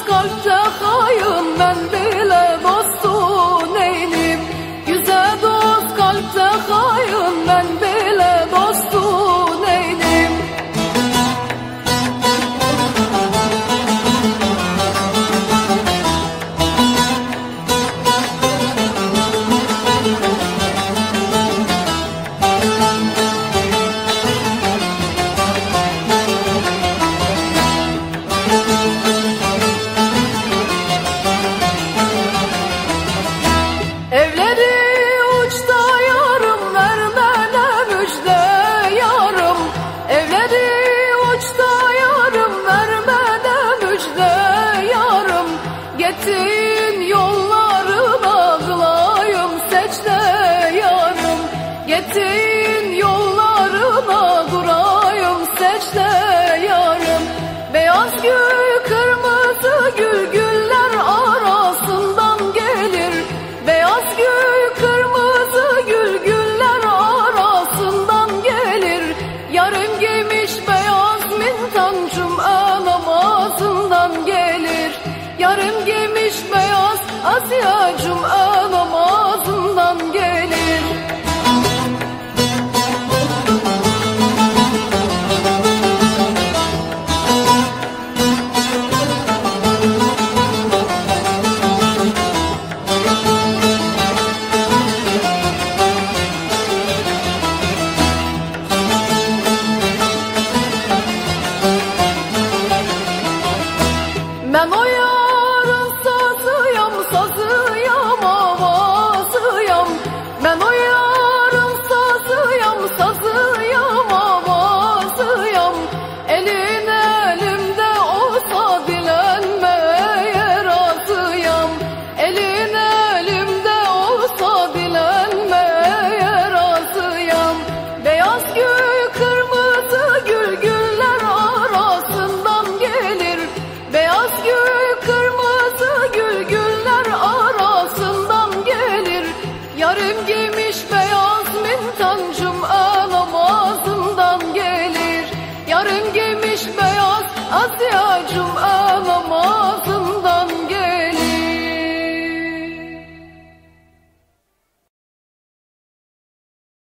kalpte hain, ben bile dostu neylim? Yüze dost kalpte hain, ben bile dostu neylim? Evleri uçta yarım, vermene müjde yarım. Evleri uçta yarım, vermene müjde yarım. Gittiğin yollarına kılayım secde yarım. Gittiğin yollarına durayım secde yarım. Beyaz gül kırmızı gül, güller arasından gelir. Beyaz gül kırmızı gül, güller arasından gelir. Yarım giymiş beyaz mintan, cuma namazından gelir. Yarım giymiş beyaz Asya, cuma namazından gelir. Ben o yarın sazıyam, sazıyam, avazıyam. Ben o yarın sazıyam, sazıyam, avazıyam. Elin elimde olsa dilenmeye razıyam. Elin elimde olsa dilenmeye razıyam. Beyaz gül kırmızı gül, güller arasından gelir. Beyaz gül kırmızı gül, güller arasından gelir. Yarım giymiş beyaz mintan, cuma namazından gelir. Yarım giymiş beyaz Asya, cuma